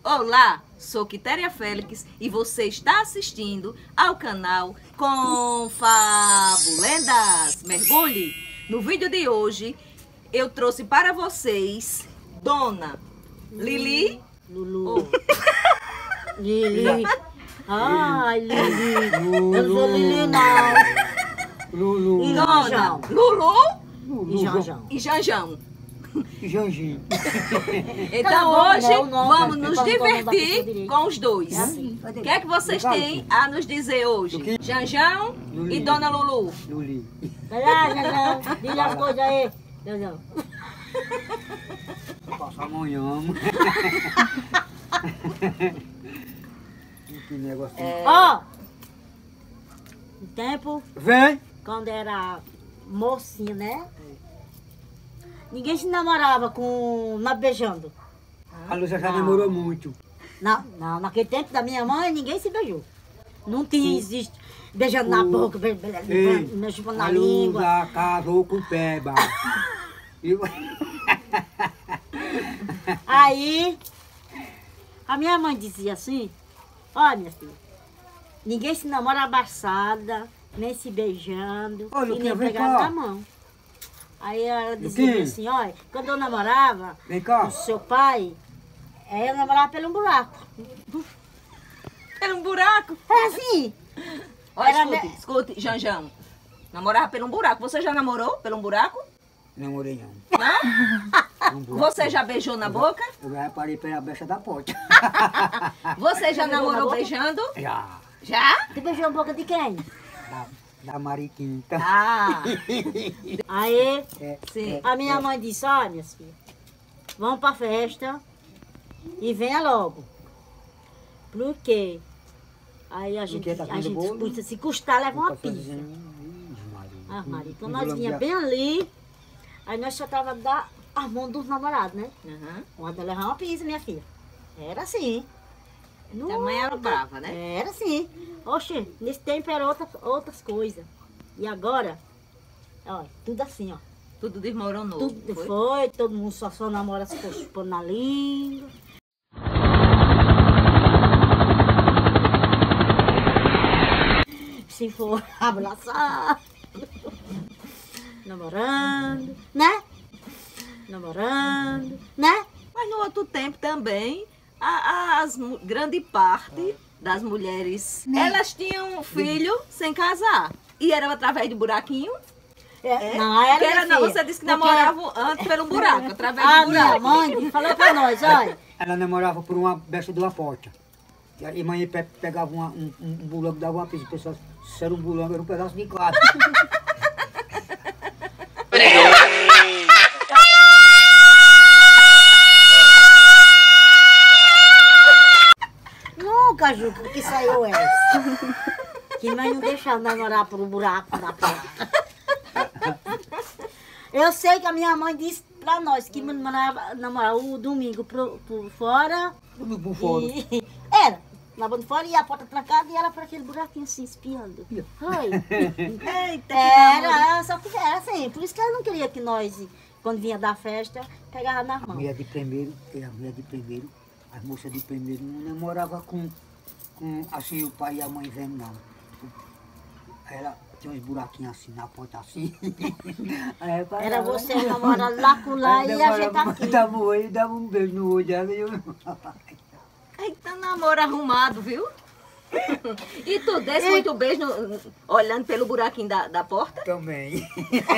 Olá, sou Quitéria Félix e você está assistindo ao canal Confabulendas. Mergulhe! No vídeo de hoje eu trouxe para vocês Dona Lili. Lulu. Lili. Ai, Lili. Eu sou Lili, não. Lulu. E Dona Janjão. Lulu E Janjão. e Janjão. Janjinho. Então bom, hoje né? O nome vamos é nos pra não dar pra pessoa divertir direito. com os dois. É assim. O que é que vocês têm a nos dizer hoje? Janjão e Luli. Dona Lulu. Luli. Vai lá, Janjão. Diz as coisas aí. Janjão. Passa amanhã. Que negócio. Ó. No tempo, Vem. quando era mocinha, né? Ninguém se namorava com... beijando. A Lúcia já namorou muito. Não, naquele tempo da minha mãe, ninguém se beijou. Não tinha, existe, beijando na boca, beijando na A língua. Lúcia casou com o Peba. E- Aí, a minha mãe dizia assim, olha minha filha, ninguém se namora abraçada, nem se beijando, Ô, e Luquinha, nem vem pegando cá. na mão. Aí ela dizia Luquinha. assim, olha, quando eu namorava Vem com cá. o seu pai, eu namorava pelo buraco. Era um buraco. É assim. Olha, Era escute, Janjão. Namorava por um buraco. Você já namorou por um buraco? Namorei não. Não? Um buraco. Você já beijou na boca? Eu já parei pela beça da porta. Você já Já beijou na namorou boca? beijando? Já. Já? Tu beijou a boca de quem? Da Mariquita. Ah, Aí, É, sim. a minha mãe disse, olha, minhas filhas, vamos pra festa e venha logo. Por quê? Aí a gente, quê? Tá comendo bolo? se custar, leva uma pizza. Ih, Maria. Ah, Maria, então Um nós bolão vinha de- bem ali, aí nós só tava da a mão dos namorados, né? Uhum. Manda levar uma pizza, minha filha. Era assim. A mãe era brava, né? Era assim. Oxe, nesse tempo era outras coisas. E agora, ó, tudo assim, ó. Tudo desmoronou. Tudo foi? foi, todo mundo só namora se for pôr na língua. Se for abraçar. Namorando, né? Namorando, né? Mas no outro tempo também, grande parte das mulheres, elas tinham filho sem casar. E era através de buraquinho. Não, era Que era, minha não, filha, você disse que porque namoravam antes pelo buraco, através a do minha buraco. mãe falou pra nós, olha, Ela namorava por uma beça de uma porta. E a mãe pegava um bulango, dava uma pizza. O pessoal, se era um bulango, era um pedaço de carne. nunca, Ju, que saiu essa. Que mãe não deixava namorar por um buraco da porta. Eu sei que a minha mãe disse pra nós que namorava o domingo por fora. Tudo por fora. E era, lavando fora e a porta trancada e ela por aquele buraquinho assim, espiando. Oi. Eita, que namoro. Era, só que era assim. Por isso que ela não queria que nós, quando vinha da festa, pegava nas A mãos. mulher de primeiro, as moças de primeiro não namoravam com assim o pai e a mãe vendo, não. Ela tinha uns buraquinhos assim na porta assim. Aí, Era você namorar lá com lá e a gente aqui. Dava um beijo no olho dela e eu. Eita, namoro arrumado, viu? E tu desse muito beijo olhando pelo buraquinho da porta? Também.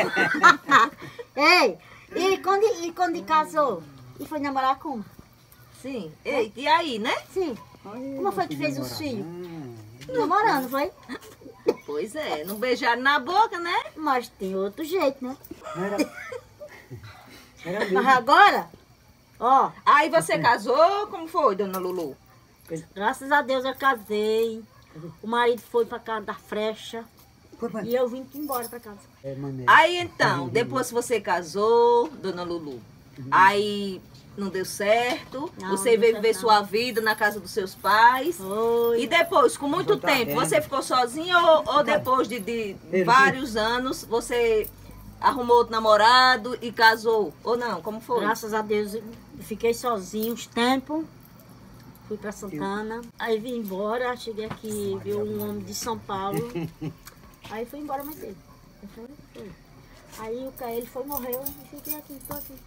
Ei, e quando casou? E foi namorar com? Sim. Eita, e aí, né? Sim. Como foi que fez os filhos? Hum. Namorando, foi? Pois é, não beijaram na boca, né? Mas tem outro jeito, né? Não era. Era Mas mesmo. agora, ó, Aí você casou, como foi, dona Lulu? graças a Deus eu casei. O marido foi pra casa da frecha Foi, pai. e eu vim embora pra casa. É, mané. Aí então, depois que você casou, dona Lulu, aí não deu certo, Não, você não veio deu viver certo, sua vida na casa dos seus pais. Foi. E depois, com muito Voltar tempo, dentro. você ficou sozinha ou depois de vários anos, você arrumou outro namorado e casou? Ou não? Como foi? Graças a Deus eu fiquei sozinho uns tempos. Fui pra Santana, aí vim embora, cheguei aqui, vi um homem de São Paulo, aí fui embora mais cedo. Foi. Aí ele foi, morreu, e fiquei aqui, tô aqui.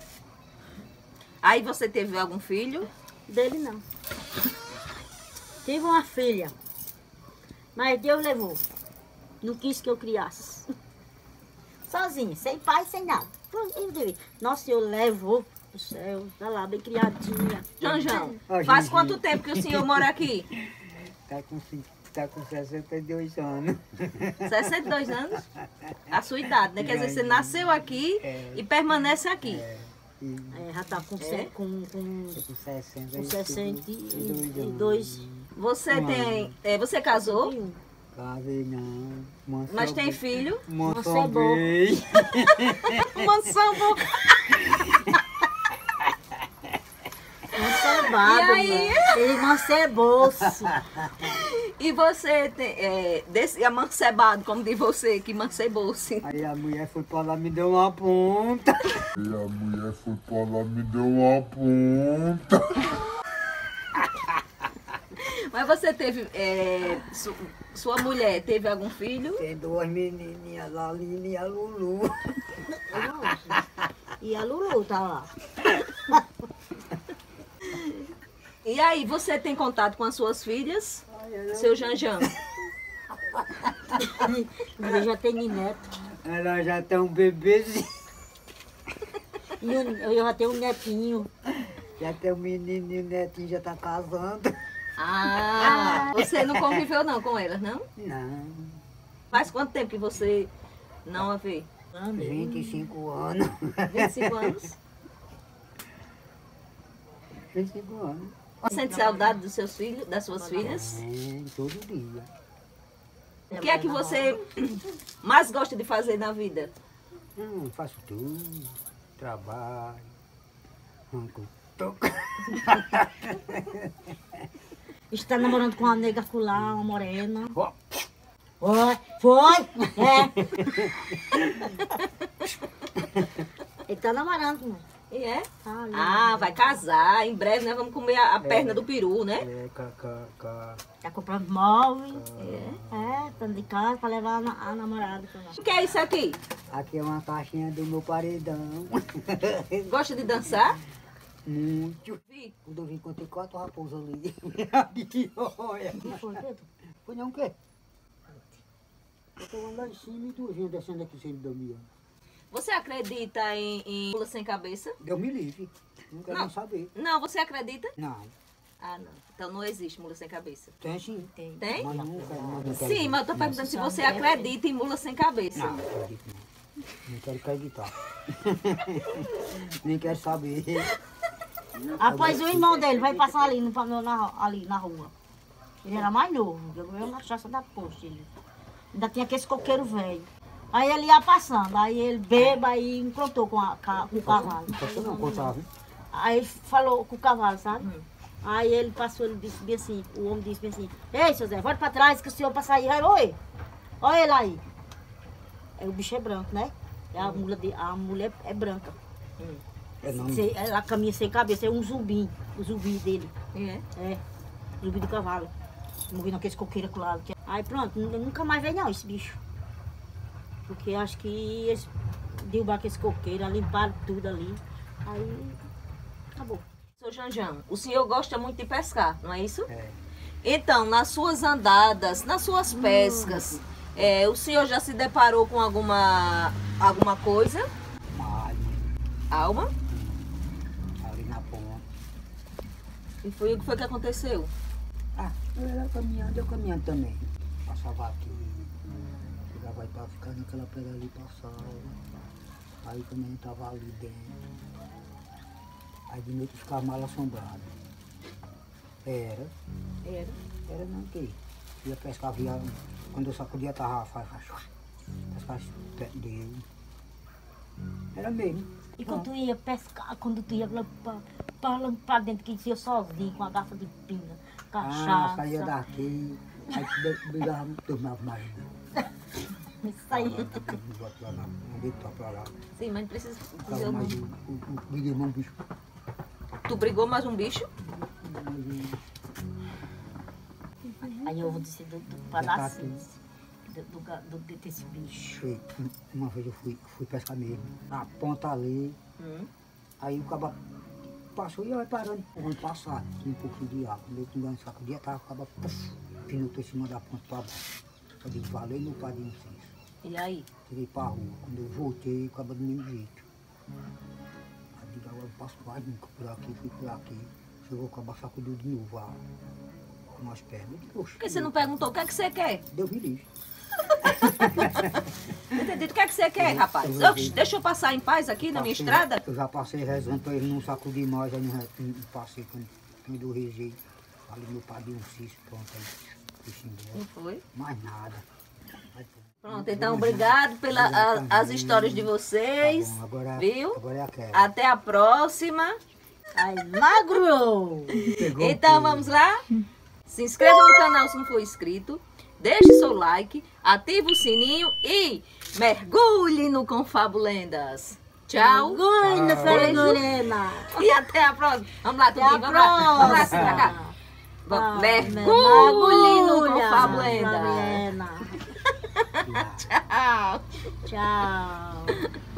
Aí você teve algum filho? Dele não. Tive uma filha, mas Deus levou. Não quis que eu criasse. Sozinha, sem pai, sem nada. Nossa, Senhor levou pro céu, tá lá, bem criadinha. Janjão, Ó, faz Gigi. quanto tempo que o senhor mora aqui? Tá com 62 anos. 62 anos? A sua idade, né? Quer dizer, você nasceu aqui e permanece aqui. E Já tá com, É? com tô com 62 62. Você tem. Você casou, Casei não. mas tem filho? Mansão bom. bem. Mansão boca. Mancebado, E aí? Ele mancebou-se. E você tem. Desse amancebado, como diz você, que mancebou-se. Aí a mulher foi pra lá, me deu uma ponta. E a mulher foi pra lá, me deu uma ponta. Mas você teve. Sua mulher teve algum filho? Tem duas menininhas lá, Lina e a Lulu. E a Lulu tá lá. E aí, você tem contato com as suas filhas? Seu Janjão? Eu já tenho neto. Ela já tem um bebezinho. E eu já tenho um netinho. Já tem um menino e o netinho já tá casando. Ah, você não conviveu não com elas, não? Não, Faz quanto tempo que você não a vê? 25 anos. 25 anos? 25 anos. Sente saudade dos seus filhos, das suas filhas? É, todo dia. O que é que você mais gosta de fazer na vida? Faço tudo. Trabalho. Arranco toco. Está namorando com uma nega lá, uma morena. Ó, Foi? É. Ele tá namorando, mãe. E é? Tá ali. Ah, vai casar. Em breve nós vamos comer a perna do peru, né? Tá comprando móvel. É. Tá de casa pra levar a namorada pra lá. O que é isso aqui? Aqui é uma caixinha do meu paredão. Gosta de dançar? Muito. Vi. Quando eu vim, contei 4 raposas ali. Aqui, olha. Que foi, Pedro? Foi não o quê? Eu tô andando lá em cima e tu vinha descendo aqui sem dormir. Você acredita em mula sem cabeça? Deu me livre. Não quero Não. nem saber. Não, você acredita? Não. Ah, não. Então não existe mula sem cabeça. Tem sim. Tem. Tem? Mas não quero, não quero. Sim, mas eu tô perguntando se você acredita em mula sem cabeça. Não, não acredito não. Não quero acreditar. Nem quero saber. Após o irmão dele vai passar ali, ali na rua. Ele era mais novo, eu na chaça da posta. Ele. Ainda tinha aquele coqueiro velho. Aí ele ia passando, aí ele beba e encontrou com o cavalo. Não posso não contar, viu? Aí falou com o cavalo, sabe? Aí ele passou, ele disse bem assim, o homem disse bem assim, ei, seu Zé, volta pra trás que o senhor passa aí. Aí, oi, olha ele aí. Aí o bicho é branco, né? E a mulher é branca. É não. Ela caminha sem cabeça, é um zumbi, o zumbi dele. É. É, zumbi do cavalo. Morri naqueles coqueiros lá. Aí pronto, nunca mais veio não esse bicho. Porque acho que eles derrubaram aqueles coqueiros, limparam tudo ali. Aí acabou. Seu Janjão, o senhor gosta muito de pescar, não é isso? É. Então, nas suas andadas, nas suas pescas, o senhor já se deparou com alguma coisa? Uma alma Alma? ali na ponta. E foi o que foi que aconteceu? Ah, eu era caminhando, eu caminhando também. Passava aqui. Chegava aí pra ficar naquela pedra ali, passava. Aí também tava ali dentro. Aí de noite eu ficava mal assombrado. Era não que ia pescar, via, quando eu sacudia tava pescar dele. Era mesmo. E quando tu ia pescar, quando tu ia pra dentro, que ia sozinho, com a garrafa de pinga, cachaça. Saía daqui, aí brigava, tornava mais. Isso aí. Bota lá, mandei pra lá. Sim, mas não precisa dizer Ficava o mais nome. o bicho. Tu brigou mais um bicho? em ovo do pedacinho desse bicho. Uma vez eu fui pescar mesmo. Na ponta ali, aí o cabo passou e eu parando. Vamos passar, tinha um pouquinho de água. Quando eu tinha um saco de água, tava o cabo, pilotou em cima da ponta para baixo. Eu disse, valeu, meu padrinho, isso. E aí? Tirei pra rua. Quando eu voltei, o cabo do mesmo jeito. Aí eu digo, agora eu passo mais nunca por aqui, fui por aqui. Chegou o cabo, sacudiu de novo com as pernas. Eu digo, Por que você não perguntou o que é que você quer? Deus me livre. Entendido? O que é que você quer, rapaz? Deixa eu passar em paz aqui na minha estrada? Eu já passei rezando para ele não sacudir mais, aí não passei quando eu rezei. Falei, meu padrinho, um cisto, pronto, aí fui embora. Não foi? Mais nada. Pronto, então obrigado pelas histórias de vocês. Tá bom, agora, viu? Agora é aquela. Até a próxima. Ai, magro! Pegou Então tudo. vamos lá? Se inscreva no canal se não for inscrito. Deixe seu like, ative o sininho e mergulhe no Confabulendas. Tchau. Gurna, Tchau. Fergurena! E até a próxima. Vamos lá, Até a Tudinho. Vamos lá. Vamos lá, assim, pra cá. próxima! Mergulhe no Confabulendas. Fergurena. Tchau. Tchau!